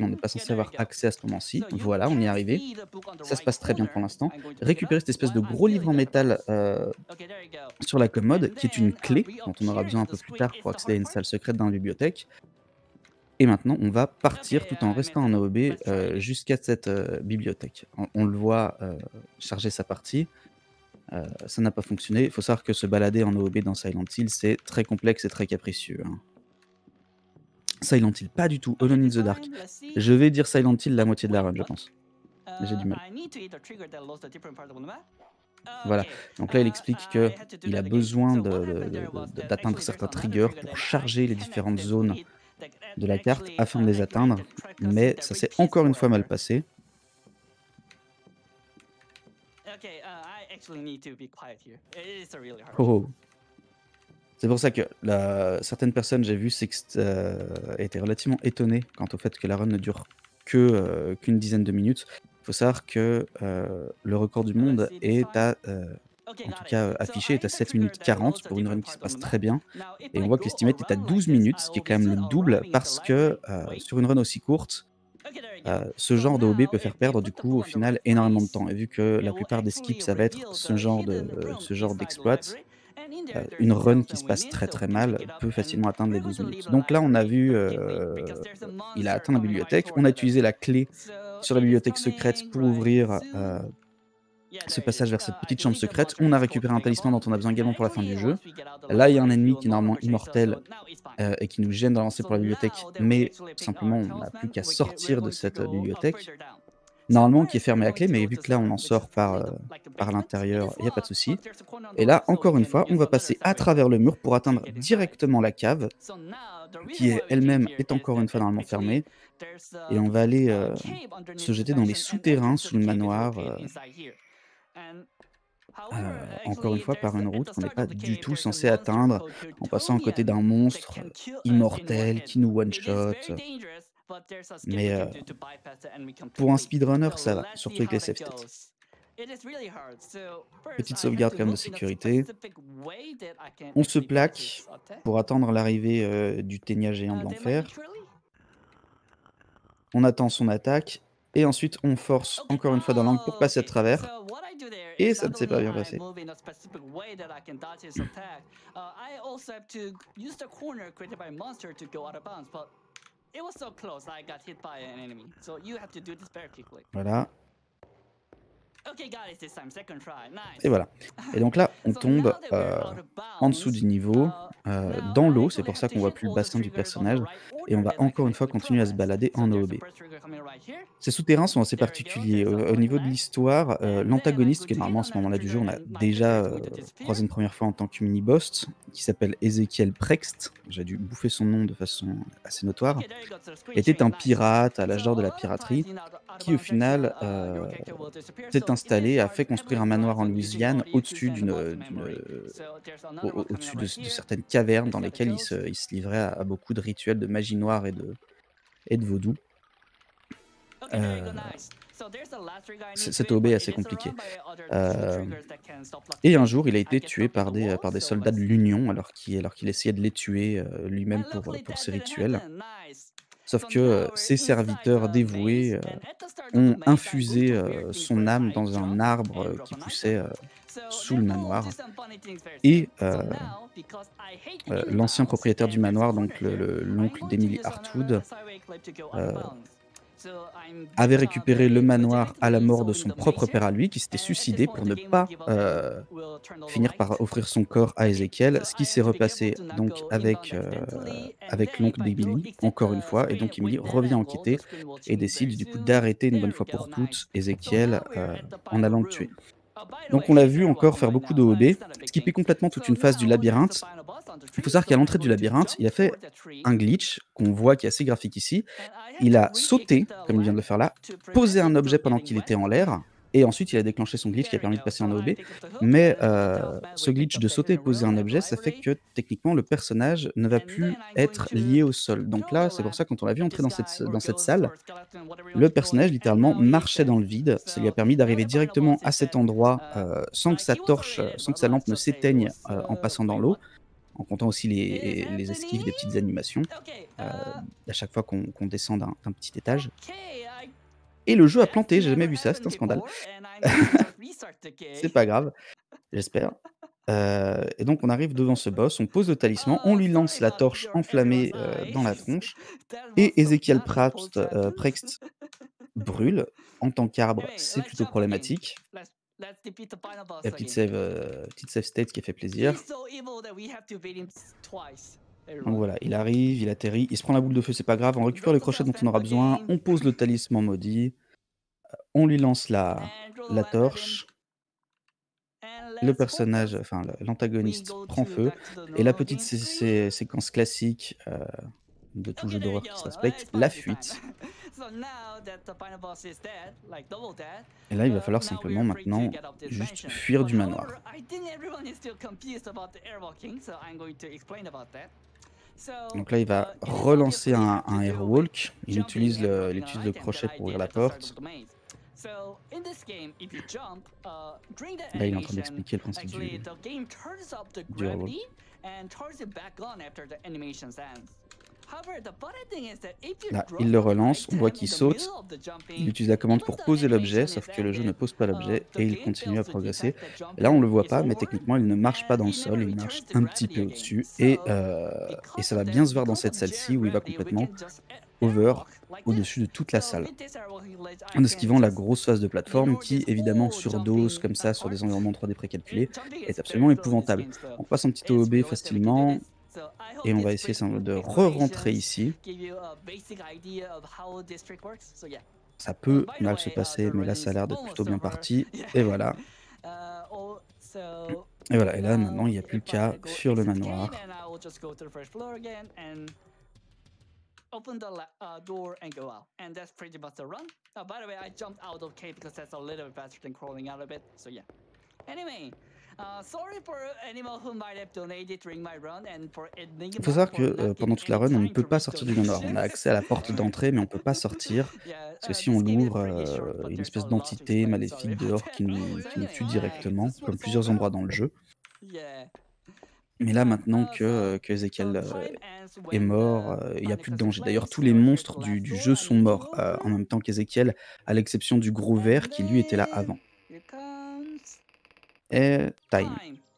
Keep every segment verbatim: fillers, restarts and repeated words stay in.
auquel on n'est pas censé avoir accès à ce moment-ci. Voilà, on y est arrivé. Ça se passe très bien pour l'instant. Récupérer cette espèce de gros livre en métal euh, sur la commode, qui est une clé, dont on aura besoin un peu plus tard pour accéder à une salle secrète dans la bibliothèque. Et maintenant, on va partir tout en restant en A O B euh, jusqu'à cette euh, bibliothèque. On, on le voit euh, charger sa partie. Euh, ça n'a pas fonctionné. Il faut savoir que se balader en A O B dans Silent Hill, c'est très complexe et très capricieux. Hein. Silent Hill, pas du tout. Alone in the Dark. Je vais dire Silent Hill la moitié de la run, je pense. J'ai du mal. Voilà, donc là il explique qu'il a besoin d'atteindre certains triggers pour charger les différentes zones de la carte afin de les atteindre, mais ça s'est encore une fois mal passé. Oh. C'est pour ça que la... certaines personnes, j'ai vu, euh, étaient relativement étonnées quant au fait que la run ne dure que euh, qu'une dizaine de minutes. Il faut savoir que euh, le record du monde est à, euh, en tout cas affiché, est à sept minutes quarante pour une run qui se passe très bien. Et on voit que l'estimate est à douze minutes, ce qui est quand même le double, parce que euh, sur une run aussi courte, euh, ce genre de O B peut faire perdre du coup au final énormément de temps. Et vu que la plupart des skips, ça va être ce genre de, euh, ce genre d'exploit, euh, une run qui se passe très très mal peut facilement atteindre les douze minutes. Donc là, on a vu, euh, il a atteint la bibliothèque, on a utilisé la clé sur la bibliothèque secrète pour ouvrir euh, ce passage vers cette petite chambre secrète. On a récupéré un talisman dont on a besoin également pour la fin du jeu. Là, il y a un ennemi qui est normalement immortel euh, et qui nous gêne d'avancer pour la bibliothèque, mais simplement, on n'a plus qu'à sortir de cette bibliothèque. Normalement, qui est fermée à clé, mais vu que là, on en sort par, euh, par l'intérieur, il n'y a pas de souci. Et là, encore une fois, on va passer à travers le mur pour atteindre directement la cave, qui est elle-même est encore une fois normalement fermée. Et on va aller euh, se jeter dans les souterrains sous le manoir, euh, euh, encore une fois par une route qu'on n'est pas du tout censé atteindre, en passant à côté d'un monstre immortel qui nous one-shot. Mais euh, pour un speedrunner, ça va, surtout avec les save states. Petite sauvegarde quand même de sécurité. On se plaque pour attendre l'arrivée euh, du ténia géant de l'enfer. On attend son attaque. Et ensuite, on force encore une fois dans l'angle pour passer à travers. Et ça ne s'est pas bien passé. Voilà. Et voilà. Et donc là, on tombe euh, en dessous du niveau, euh, dans l'eau. C'est pour ça qu'on voit plus le bassin du personnage. Et on va encore une fois continuer à se balader en O O B. Ces souterrains sont assez particuliers. Au, au niveau de l'histoire, euh, l'antagoniste, qui est normalement à ce moment-là du jeu, on a déjà euh, croisé une première fois en tant que mini-boss, qui s'appelle Ezekiel Prext, j'ai dû bouffer son nom de façon assez notoire, était un pirate à l'âge d'or de la piraterie, qui au final euh, s'est installé, a fait construire un manoir en Louisiane au-dessus d'une, au, au-dessus de, de certaines cavernes dans lesquelles il se, il se livrait à, à beaucoup de rituels de magie noire et de, et de vaudou. Euh, cet O B est assez compliqué. Euh, et un jour, il a été tué par des, par des soldats de l'Union alors qu'il, alors qu'il essayait de les tuer euh, lui-même pour, pour ses rituels. Sauf que euh, ses serviteurs dévoués euh, ont infusé euh, son âme dans un arbre euh, qui poussait euh, sous le manoir. Et euh, euh, l'ancien propriétaire du manoir, donc le, le, l'oncle d'Emily Hartwood, euh, avait récupéré le manoir à la mort de son propre père à lui, qui s'était suicidé pour ne pas euh, finir par offrir son corps à Ezekiel, ce qui s'est repassé donc avec, euh, avec l'oncle d'Emily, encore une fois, et donc Emily revient enquêter et décide du coup d'arrêter une bonne fois pour toutes Ezekiel euh, en allant le tuer. Donc on l'a vu encore faire beaucoup de O B, skipper complètement toute une phase du labyrinthe. Il faut savoir qu'à l'entrée du labyrinthe, il a fait un glitch qu'on voit qui est assez graphique ici. Il a sauté, comme il vient de le faire là, posé un objet pendant qu'il était en l'air, et ensuite il a déclenché son glitch qui a permis de passer en O B. Mais euh, ce glitch de sauter et poser un objet, ça fait que techniquement le personnage ne va plus être lié au sol. Donc là, c'est pour ça que quand on l'a vu entrer dans cette, dans cette salle, le personnage littéralement marchait dans le vide. Ça lui a permis d'arriver directement à cet endroit euh, sans que sa torche, sans que sa lampe ne s'éteigne euh, en passant dans l'eau, en comptant aussi les, les esquives des petites animations, euh, à chaque fois qu'on qu'on descend d'un d'un petit étage. Et le jeu a planté, j'ai jamais vu ça, c'est un scandale. C'est pas grave, j'espère. Euh, et donc on arrive devant ce boss, on pose le talisman, on lui lance la torche enflammée euh, dans la tronche, et Ezekiel Prext, euh, Prext brûle. En tant qu'arbre, c'est plutôt problématique. La petite save, euh, petite save state qui fait plaisir. Donc voilà, il arrive, il atterrit, il se prend la boule de feu, c'est pas grave, on récupère le crochet dont on aura besoin, on pose le talisman maudit, on lui lance la, la torche, le personnage, enfin l'antagoniste prend feu, et la petite sé sé séquence classique euh, de tout jeu d'horreur qui se respecte, la fuite. Et là, il va falloir simplement maintenant juste fuir du manoir. Donc là, il va relancer un, un airwalk, il utilise, le, il utilise le crochet pour ouvrir la porte. Là, il est en train d'expliquer le principe du, du airwalk. Là, il le relance, on voit qu'il saute, il utilise la commande pour poser l'objet, sauf que le jeu ne pose pas l'objet et il continue à progresser. Et là, on ne le voit pas, mais techniquement, il ne marche pas dans le sol, il marche un petit peu au-dessus. Et, euh, et ça va bien se voir dans cette salle-ci où il va complètement over au-dessus de toute la salle. En esquivant la grosse phase de plateforme qui, évidemment, surdose comme ça sur des environnements trois D précalculés, est absolument épouvantable. On passe un petit O B facilement. Et on va essayer de re-rentrer ici. Ça peut mal se passer, mais là ça a l'air d'être plutôt bien parti. Et voilà. Et voilà, et là maintenant il n'y a plus qu'à fuir le manoir. Il faut savoir que euh, pendant toute la run, on ne peut pas sortir du manoir. On a accès à la porte d'entrée, mais on ne peut pas sortir. Parce que si on l'ouvre, euh, une espèce d'entité maléfique dehors qui nous, qui nous tue directement, comme plusieurs endroits dans le jeu. Mais là, maintenant que, que Ezekiel euh, est mort, il euh, n'y a plus de danger. D'ailleurs, tous les monstres du, du jeu sont morts euh, en même temps qu'Ezekiel, à l'exception du gros ver qui lui était là avant. Et time.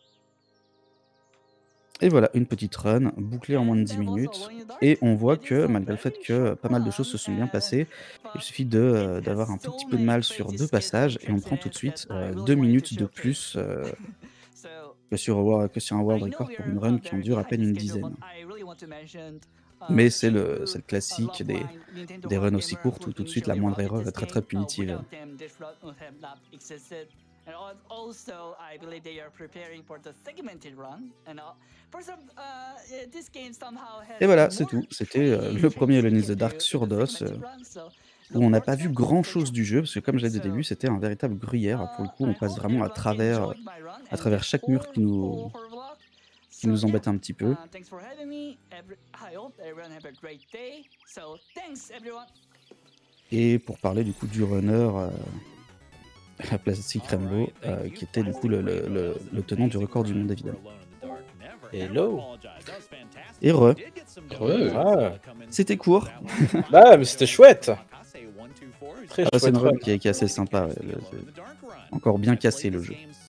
Et voilà, une petite run bouclée en moins de dix minutes. Et on voit que, malgré le fait que pas mal de choses se sont bien passées, il suffit de, d'avoir un tout petit peu de mal sur deux passages et on prend tout de suite euh, deux minutes de plus euh, que, sur, que sur un world record pour une run qui en dure à peine une dizaine. Mais c'est le, le classique des, des runs aussi courtes où tout de suite la moindre erreur est très très punitive. And also, I believe they are preparing for the segmented run. And for some, uh, this game somehow has. Et voilà, c'est tout. C'était euh, le premier Alone in the Dark sur DOS, euh, où on n'a pas vu grand chose du jeu, parce que comme je l'ai dit au début, c'était un véritable gruyère. Pour le coup, on passe vraiment à travers, à travers chaque mur qui nous, qui nous embête un petit peu. Et pour parler du coup du runner. Euh, la Plastic Rainbow, euh, qui était du coup le, le, le, le tenant du record du monde évidemment. Hello. Et re. re. Ah. C'était court. Ah mais c'était chouette. Très ah, chouette. C'est une run qui est, qui est assez sympa. Ouais. Le, encore bien cassé le jeu.